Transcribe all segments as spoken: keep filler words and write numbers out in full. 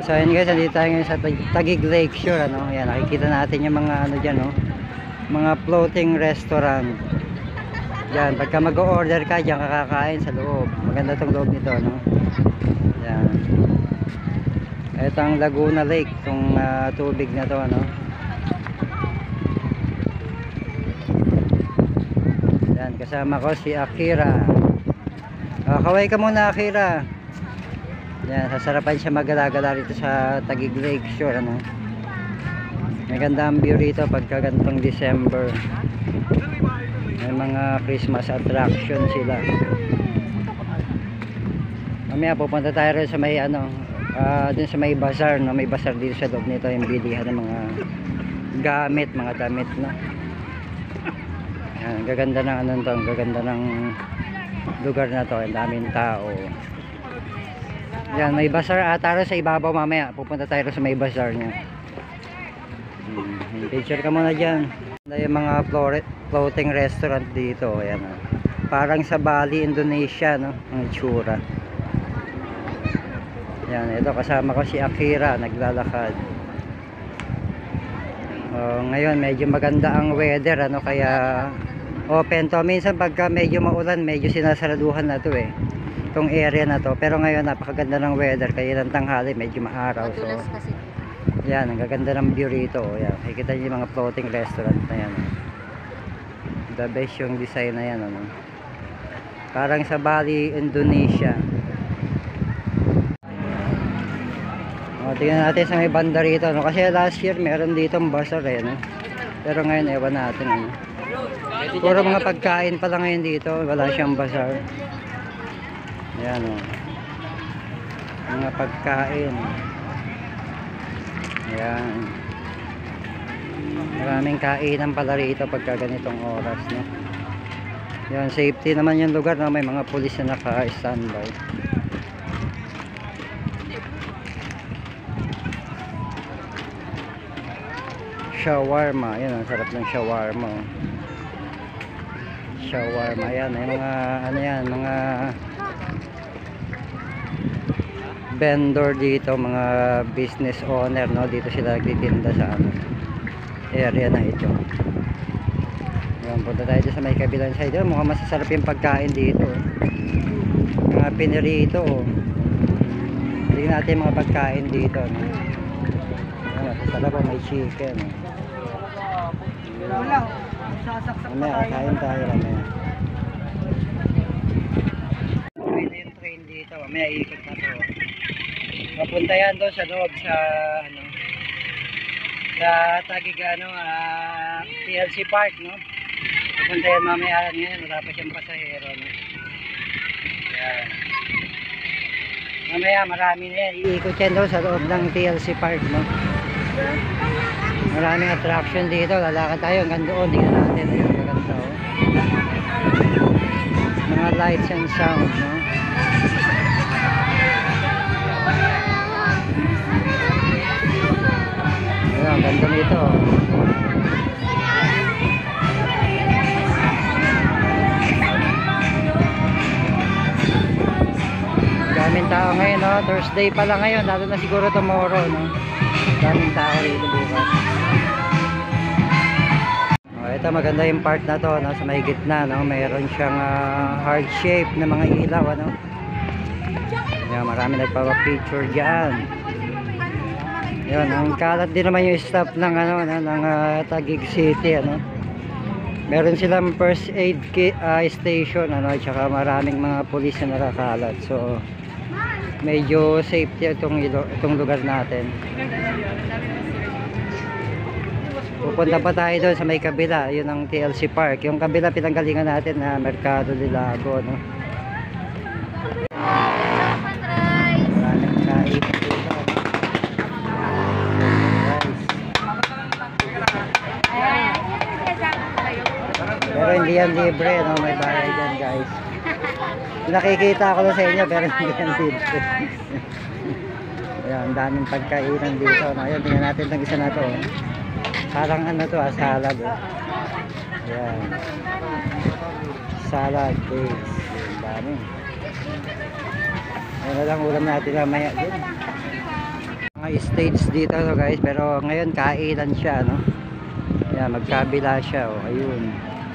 So ayun guys, nandito tayo ngayon sa Taguig Lakeshore, ano. Ayan, nakikita natin yung mga ano dyan, no? Mga floating restaurant. Yan, pagka mag-order ka, diyan ka kakain sa loob. Maganda tong loob nito, no? Yan. Ito ang Laguna Lake, itong uh, tubig na to, ano. Yan, kasama ko si Akira. Uh, kaway ka muna, Akira. Yan, sasarapan siya magala-gala rito sa Taguig Lakeshore, ano. Maganda ang view rito pagka ganitong December. May mga Christmas attraction sila. Mamaya pupunta tayo rin sa may ano, uh, dun sa may bazaar, no? May bazaar dito sa loob nito, yung bilihan ng mga gamit, mga damit, no. Yan, gaganda ng ano to, gaganda ng lugar na to, ang daming tao. Yan, may bazaar ata rin sa ibabaw mamaya. Pupunta tayo sa may bazaar niya. Hmm, picture ka muna dyan. Yung mga floating restaurant dito. Ayan, oh. Parang sa Bali, Indonesia, no? Ang itsura. Yan, ito kasama ko si Akira, naglalakad. Oh, ngayon medyo maganda ang weather, ano, kaya open to. Minsan pagka medyo maulan, medyo sinasaraduhan na to eh, itong area na to. Pero ngayon napakaganda ng weather, kaya ng tanghali medyo maaraw. So yan, ang gaganda ng view rito. Yan, nakikita niyo yung mga floating restaurant na yan. The best yung design na yan, ano. Parang sa Bali, Indonesia. O, tingnan natin sa may banda rito, no? Kasi last year meron dito ang bazaar eh, no? Pero ngayon ewan natin, ano. Puro mga pagkain pa lang ngayon dito, wala siyang bazaar. Yan, o. Mga pagkain. Yan. Maraming kainan pala rito pagka ganitong oras, no? Yan, safety naman yung lugar, no? May mga pulis na naka-standby. Shawarma, yan, ang sarap ng shawarma. Shawarma, yan, yung mga ano yan, mga vendor dito, mga business owner, no? Dito sila nagtitinda sa ano, area na ito. Yan, punta tayo sa may kabilang side. Yan, mukhang masasarap yung pagkain dito, mga pinirito. Tingnan natin mga pagkain dito, no? Yan, masasarap po, may chicken. Mamaya, kain tayo mamaya. May na yung train dito, mamaya ikot na to. Papunta yan doon sa loob sa ano, sa Taguig, ano, uh, T L C Park, no? Papunta yan mamaya ngayon, wala pa siyang pasahero, no? Yan. Mamaya marami na yan, iikot yan doon sa loob ng T L C Park, no? Maraming attraction dito, lalakad tayo hanggang doon, tingnan natin, ayun, maganda, oh. Mga lights and sound, no? Ang ganda nito. Daming tao ngayon, no? Thursday pa lang ngayon, lalo na siguro tomorrow, no? Daming tao rito bukas. Oh, ito maganda yung part na to, no? Sa may gitna, no? Mayroon siyang uh, heart shape na mga ilaw, ano? Yan, marami nagpapapicture diyan. Yan, ang kalat din naman yung staff ng ano, ng uh, Taguig City, ano. Meron silang first aid uh, station, ano, at saka maraming mga pulis na nakakalat. So medyo safety itong itong lugar natin. Pupunta pa tayo doon sa may kabila, yun ang T L C Park. Yung kabila pinanggalingan natin na Mercado de Lago, no. Maraming kain. Pero hindi yan libre, no? May bayad yan, guys. Nakikita ko na sa inyo, pero hindi yan libre. Ayan, ang daming pagkainan dito, no? Ayan, tingnan natin itong isa na to, oh. Parang ano to, ah, salad, oh. Ayan, salad base. Ayan, dami. Ayan na lang ulam natin mamaya din. Mga stage dito no guys, pero ngayon kainan siya no. Yan, magkabila siya oh, ayun.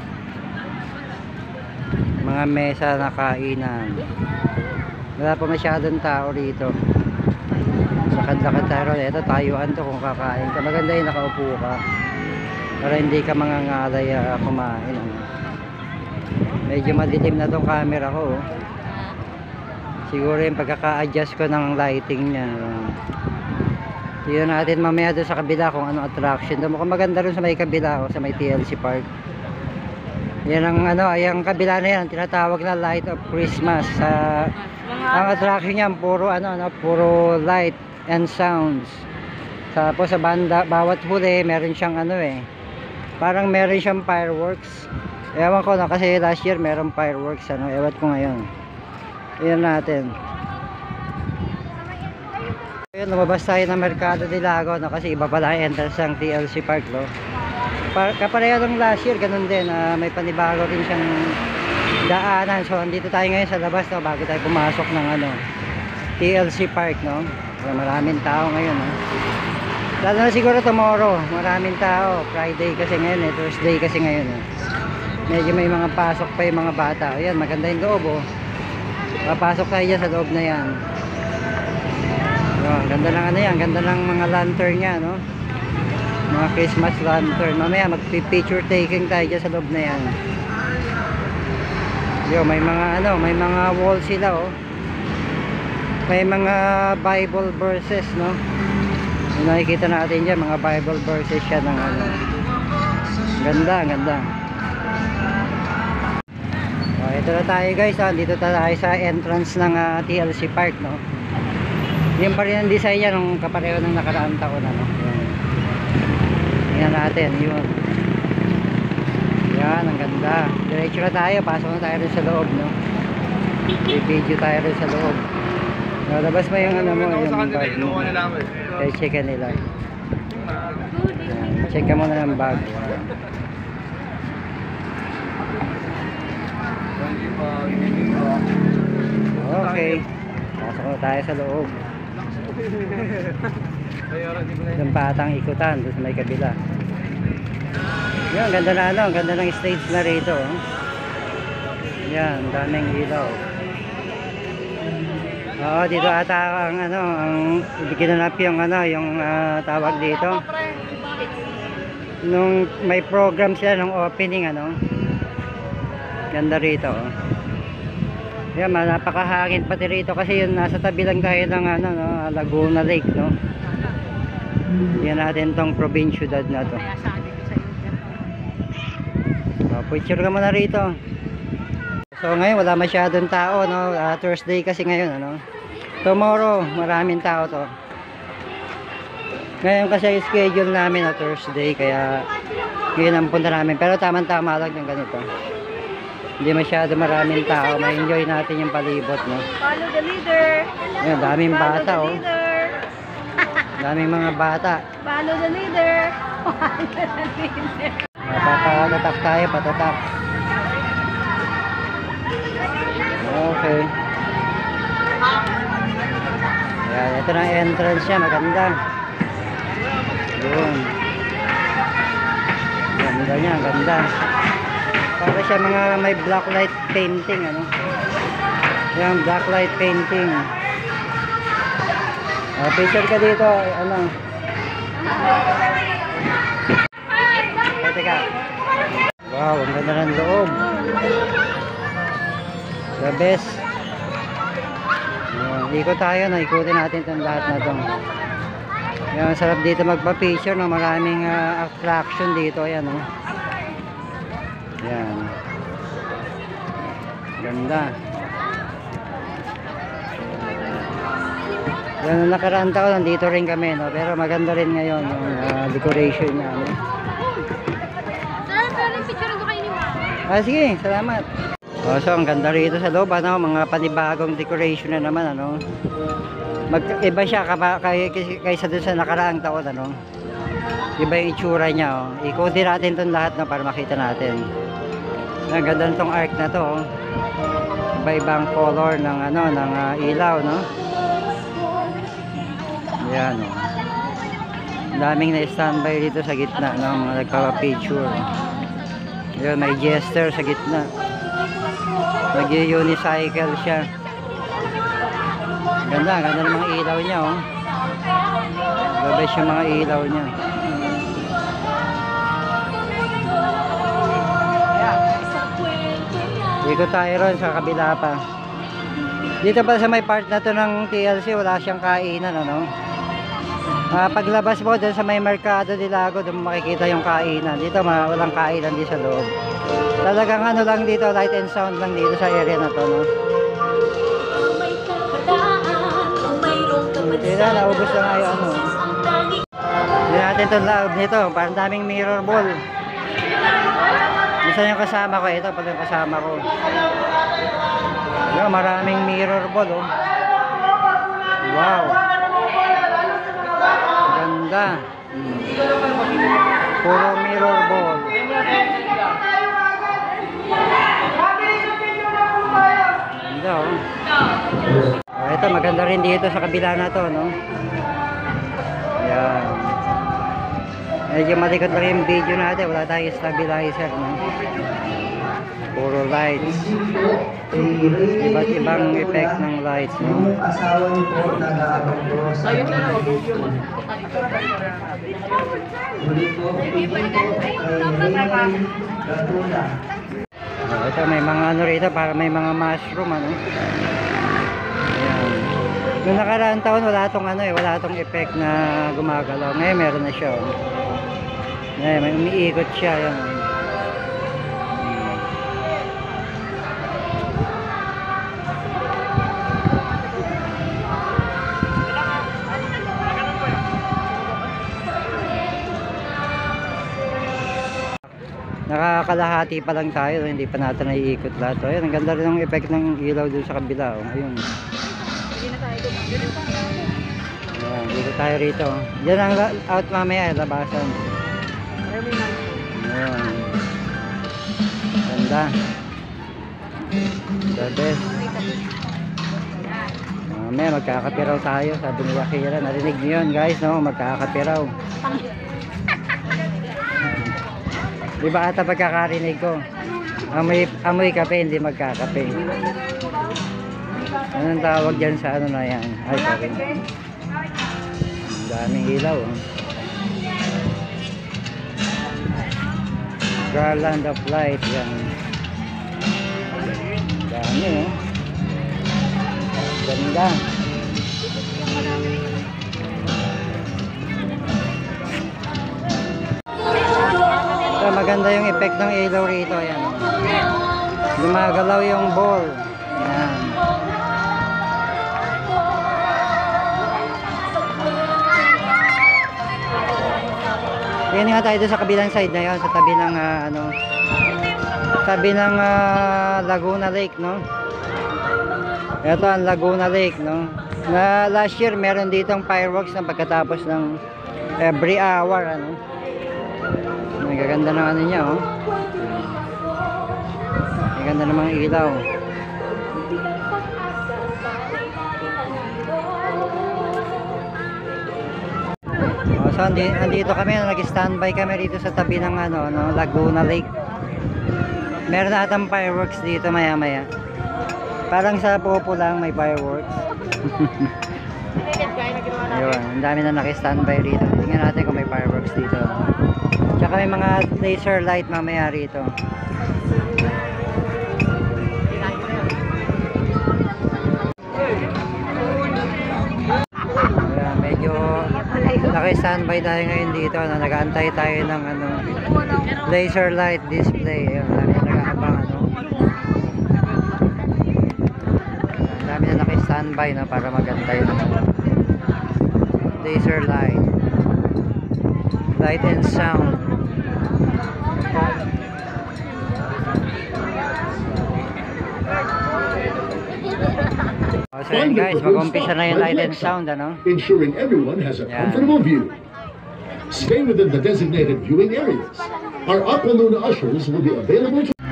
Mga mesa na kainan. Wala pa masyadong tao rito. Lakad-lakad tayo. Ito tayuan to kung kakain ka. Maganda yung nakaupo ka para hindi ka mangangalay uh, kumain ano. Medyo madilim na tong camera ko oh. Siguro yung pagkaka-adjust ko ng lighting niya. Tignan natin mamaya doon sa kabila kung anong attraction. Doon mukhang maganda rin sa may kabila o sa may T L C Park. Yan ang ano, yung kabila na yan, tinatawag na Light of Christmas. Sa ang attraction niyan puro ano, ano, puro light and sounds. Tapos sa banda, bawat huli meron siyang ano eh. Parang meron siyang fireworks. Ewan ko na kasi last year meron fireworks ano, ewan ko ngayon. Ayan natin. Ayun, lumabas tayo ng Mercado de Lago no, kasi iba pala ang entrance ng T L C Park no. Kapareho ng last year, ganun din, uh, may panibago rin siyang daanan. So andito tayo ngayon sa labas no, bago tayo pumasok ng ano, T L C Park no. Maraming tao ngayon no. Lalo na siguro tomorrow, maraming tao. Friday kasi ngayon eh, Thursday kasi ngayon eh. Medyo may mga pasok pa yung mga bata. Ayan, maganda yung loob oh. Papasok tayo dyan sa loob na yan. Ang ganda ng ano yan, ganda ng mga lantern niya no. Mga Christmas lantern. Mamaya magpi-picture taking tayo dyan sa loob na yan. Yo, may mga ano, may mga wall sila oh. May mga Bible verses no. Yung nakikita natin dyan, mga Bible verses siya ng ano. Ganda, ganda. Oh, ito na tayo guys, ah. Dito tayo sa entrance ng uh, T L C Park no. Yan pa rin ang design niya nung kapareho ng nakaraang taon ano. Yan natin, yun. Yan, ang ganda. Diretso na tayo, pasok na tayo rin sa loob no. I-video tayo rin sa loob. Labas mo yung ano mo, yung bag mo. Kaya check nila. Yan, check ka muna ng bag. Okay, pasok na tayo sa loob. Yung patang ikutan doon sa may kabila. Yan, ganda na ano, ganda ng stage na rito oh. Yan, daming ilaw. Oo, dito ata ang ano, ang ginanap yung ano, yung uh, tawag dito. Nung may program sila nung opening ano. Ganda rito oh. Yan, napakahangin pati rito kasi yun nasa tabi lang tayo ng ano, no, Laguna Lake no. Yan natin tong probinsiyudad na to. So, picture ka muna rito. So ngayon wala masyadong tao no, uh, Thursday kasi ngayon ano. Tomorrow maraming tao to. Ngayon kasi yung schedule namin na Thursday kaya ngayon ang punta namin, pero tamang-tama lang yung ganito. Hindi masyado maraming tao, ma-enjoy natin yung palibot no. Follow the leader. Yan, daming Follow bata the oh. leader. Daming mga bata. Follow the leader. Follow the leader. Patatak tayo, patatak. Okay. Yan, ito na ang entrance niya, maganda. Yun. Ganda niya, ganda. Para siya mga may blacklight painting ano. Yan, blacklight painting. Uh, picture ka dito, ano. Oh, teka. Wow, ang ganda ng loob. The best. Yan, ikot tayo na, ikutin natin itong lahat na ito. Yan, sarap dito magpa-picture no, maraming uh, attraction dito, ayan oh. Yan. Ganda. Yan, nung nakaraang taon nandito rin kami no, pero maganda rin ngayon yung uh, decoration niya no. Sir, pero picture ko kayo ni Mama. Ah, sige, salamat. Oh, so ang ganda rito sa loob ano, mga panibagong decoration na naman ano. Mag-iba siya kay, kay, kaysa dun sa nakaraang taon ano. Iba yung itsura niya oh. Ikutin natin itong lahat no, para makita natin. Ang ganda nitong arc na to oh. Iba-ibang color ng ano, ng uh, ilaw no. Ayan o. Ang daming na-standby dito sa gitna ng mga nagpapapicture. Ayan, may jester sa gitna. Nag-unicycle siya. Ganda, ganda ng mga ilaw niya oh. Gabes yung mga ilaw niya. Ikot tayo ron sa kabila pa. Dito pa sa may part na to ng T L C, wala siyang kainan ano. Uh, paglabas mo doon sa may Mercado de Lago, doon makikita yung kainan. Dito ma walang kainan di sa loob. Talagang ano lang dito, light and sound lang dito sa area na to no. Hindi na, naubos na nga yung ano. Hindi natin itong loob nito, parang daming mirror ball. Isa yung kasama ko, ito pala yung kasama ko. Ayan, maraming mirror ball oh. Wow. Ganda. Hmm. Puro mirror ball. Ganda oh. Oh, ito maganda rin dito sa kabila na to no. Ayan. Medyo malikot lang yung video natin, wala tayong stabilizer no? Puro lights, iba't ibang effect ng lights no? Asawa niyo po nag-aabang sa ulit po, Oh, ito may mga ano rito, para may mga mushroom ano. Ayan. Noong nakaraang taon wala tong ano eh, wala tong effect na gumagalaw. Ngayon meron na siya oh. Ngayon may umiikot siya yan. Nakakalahati pa lang tayo, hindi pa natin naiikot lahat. So, ayun, ang ganda rin ng effect ng ilaw dun sa kabila. Oh. Ayun. Ayan, dito tayo rito. Diyan ang out mamaya, labasan. Ayan. Ganda. The best. Mamaya magkakapiraw tayo, sabi ni Akira. Narinig niyo yun guys, no? Magkakapiraw. Di ba ata pagkakarinig ko? Amoy, amoy kape, hindi magkakape. Anong tawag dyan sa ano na yan? Ay, sorry. Ang daming ilaw. Oh. Garland of light. Yan. Dami oh. Ganda. So, maganda yung effect ng ilaw rito. Ayan. Gumagalaw yung ball. Ayan. Ayan nga tayo sa kabilang side na yun. Sa tabi ng uh, ano, tabi ng uh, Laguna Lake, no? Ito ang Laguna Lake, no? Na last year meron ditong fireworks na pagkatapos ng every hour, ano? Nagaganda ng ano niya oh. Nagaganda ng mga ilaw. Oh, so andito, andito kami, nag-standby kami dito sa tabi ng ano, no, Laguna Lake. Meron na atang fireworks dito maya maya. Parang sa Popo lang may fireworks. Ayun, ang dami na naki-standby rito. Tingnan natin kung may fireworks dito. Tsaka may mga laser light mamaya rito. Ayan, medyo naki-standby tayo ngayon dito. Ano, nag-aantay tayo ng ano, laser light display. Ayan, dami na nag-aabang ano. Ang dami na naki-standby no, para mag-antay ng laser light. Light and sound. So yun guys, mag-umpisa na yung light and sound ano? Ensuring everyone has a comfortable view. Stay within the designated viewing areas. Our Aqua Luna ushers will be available to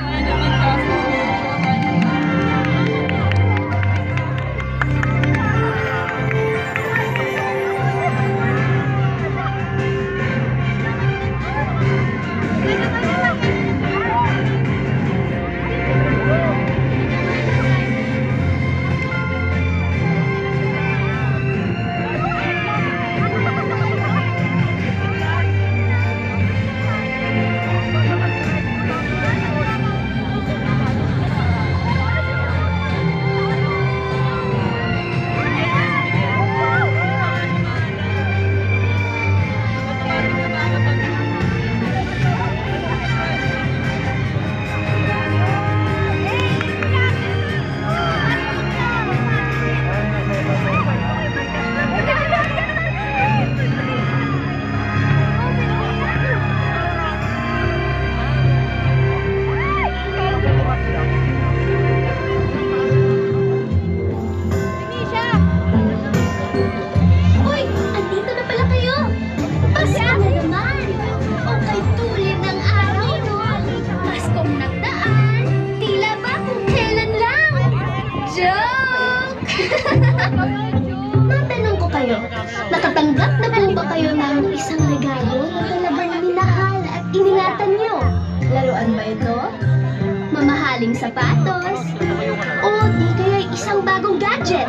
sariling sapatos, o di kaya isang bagong gadget.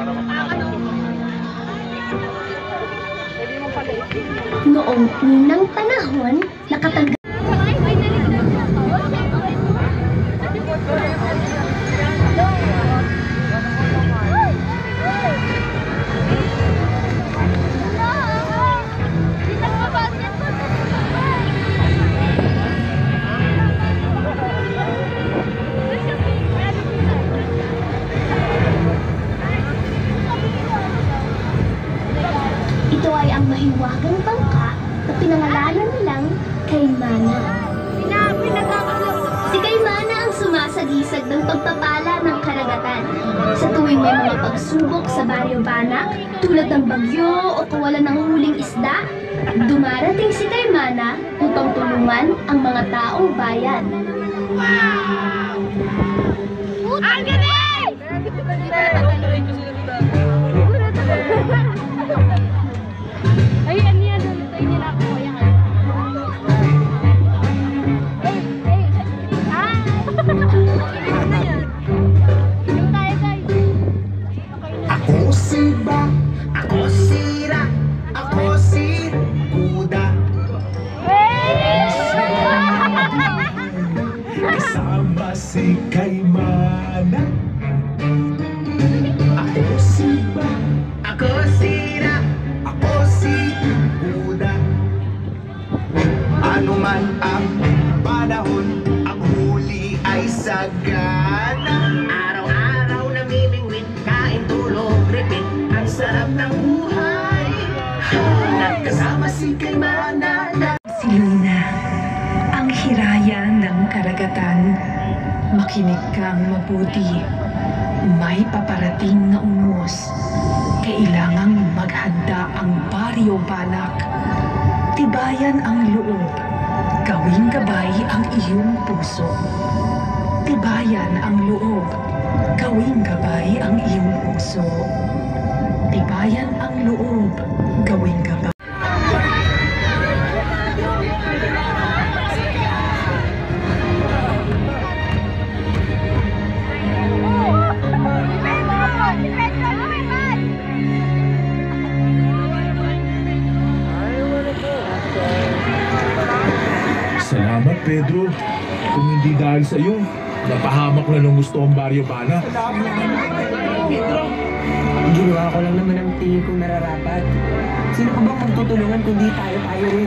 Noong unang panahon, nakatanggap ito ay ang mahiwagang bangka na pinangalanan nilang Kaimana. Si Kaimana ang sumasagisag ng pagpapala ng karagatan. Sa tuwing may mga pagsubok sa Baryo Banak, tulad ng bagyo o kawalan ng huling isda, dumarating si Kaimana upang tulungan ang mga taong bayan. Ang galing! Ay, ano yan? Tayo nila ako. Ayan ka. Hey, hey. Ah! Inom na yan. Inom tayo, guys. Ako si Ba, ako si Ra, ako si Buda. Kasama si Kaimana. Ako si Ba, ako si Ra, ako si Buda. Ano man ang panahon, ang huli ay sagana. Araw-araw namimingwit, kain, tulog, repeat. Ang sarap ng buhay. Kasama si Kaimana na Si Luna, ang hiraya ng karagatan. Makinig kang mabuti. May paparating na unos. Kailangang maghanda ang Baryo Banak. Tibayan ang loob. Gawing gabay ang iyong puso. Tibayan ang loob. Gawing gabay ang iyong puso. Tibayan ang loob. Gawing gabay. Salamat, Pedro. Kung hindi dahil sa iyo, napahamak na ng gusto ang Baryo Banak. Ginawa ko lang naman ang tingin kong nararapat. Sino ka bang magtutulungan kundi tayo-tayo rin?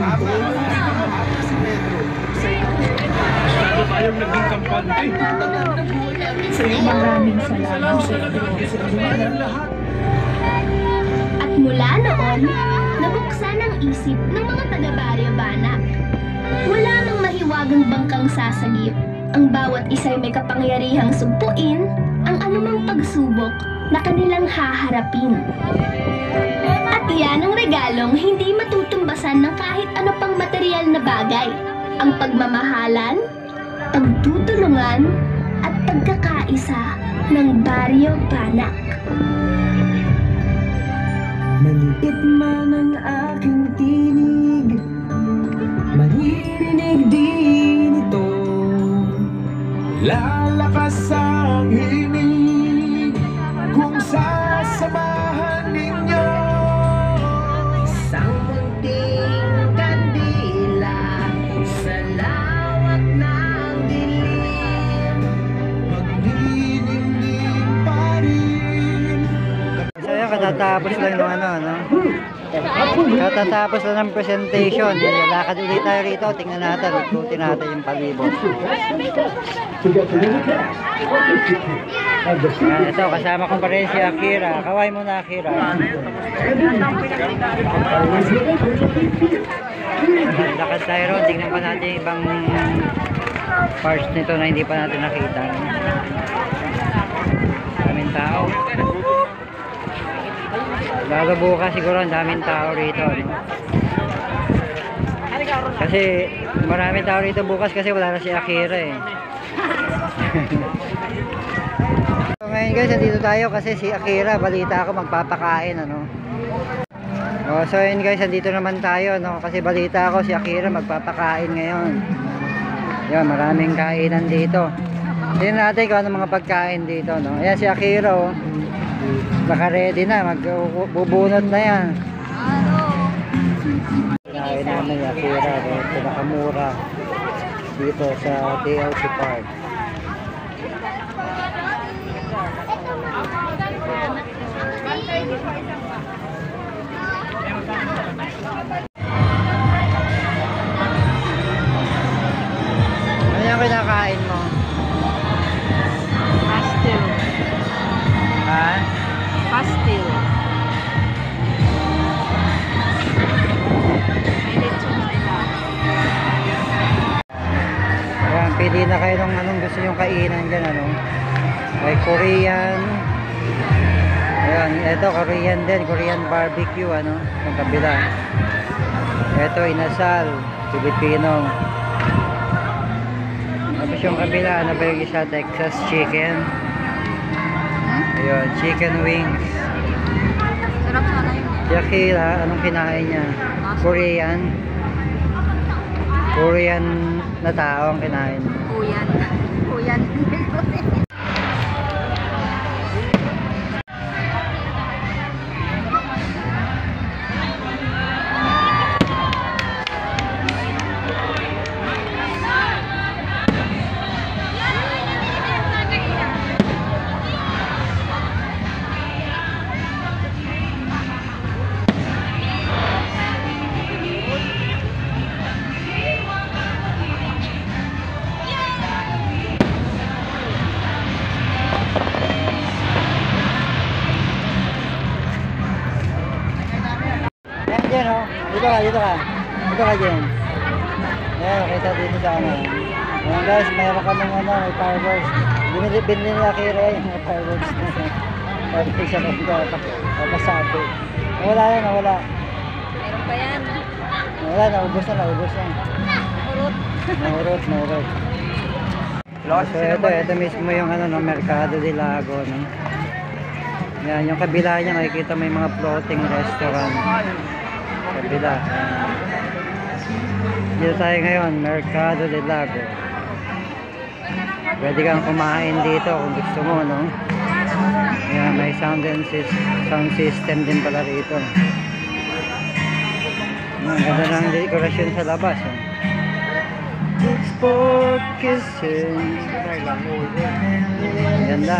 Maraming salamat sa iyo. At mula noon, nabuksan ang isip ng mga taga-Baryo Banak. Wala nang mahiwagang bangkang sasagip. Ang bawat isa'y may kapangyarihang sugpuin ang anumang pagsubok na kanilang haharapin. At yan ang regalong hindi matutumbasan ng kahit ano pang material na bagay. Ang pagmamahalan, pagtutulungan, at pagkakaisa ng Baryo Banak. Maliit man ang aking tinig, maririnig din ito. lalakas ang himig kung sasamahan ninyo. Isang munting kandila sa lawak ng dilim, magniningning pa rin. So yun, katatapos lang ng ano, no? Katatapos lang ng presentation. Lakad ulit tayo rito. Tingnan natin. Ikutin natin yung palibot. Yan, ito, kasama ko pa rin si Akira. Kaway mo na, Akira. Lakad tayo ron. Tingnan pa natin ibang parts nito na hindi pa natin nakita. Daming tao. Lalo bukas siguro ang daming tao rito, no? Kasi maraming tao rito bukas kasi wala na si Akira eh. So, ngayon guys, nandito tayo kasi si Akira, balita ako magpapakain, ano. Oh, so yun guys, nandito naman tayo, no? Kasi balita ako si Akira magpapakain ngayon. Yan, maraming kainan dito. Tingnan natin kung ano mga pagkain dito, no? Ayan si Akira, oh. Naka-ready na, magbubunot na yan. Kinain namin ni Akira, no? Pinakamura dito sa T L C Park. Ano yung kinakain mo? Pastel. Ha? Pastel. May lechon sa ilalim. Ayan, pili na kayo ng anong gusto nyong kainan dyan, ano? May Korean. Ayan, ito Korean din, Korean barbecue, ano? Yung kabila. Ito, inasal, Filipino. Tapos yung kabila, ano ba yung isa? Texas chicken. Ayun, chicken wings. Sarap sana yun. Si Akira, anong kinain niya? Korean. Korean na tao ang kinain. Kuyan. Kuyan. Ayan dyan, oh. Dito ka, dito ka. Dito ka dyan. Ayan, kita dito sa ano. Ayan guys, mayroon kami ano, may fireworks. Binili, binili ni Akira yung mga fireworks na yan. Sabi ko siya dito, papasabi. Wala yan, wala. Meron pa yan. Wala, naubos na, naubos na. Urot. Naurot, naurot. So ito, ito mismo yung ano, no, Mercado de Lago, no. Yan, yung kabila niya, makikita may mga floating restaurant. Kabila. Dito tayo ngayon, Mercado de Lago. Pwede kang kumain dito kung gusto mo, no? Yan, may sound, and sys- sound system din pala rito. Ang ganda ng dekorasyon sa labas, oh. It's for kissing. Ganda.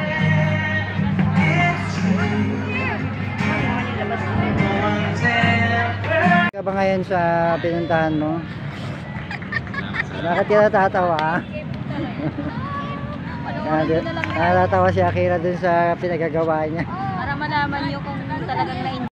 Ka ba ngayon sa pinuntahan mo? Bakit ka natatawa? Natatawa si Akira dun sa pinagagawa niya. Para malaman nyo kung talagang na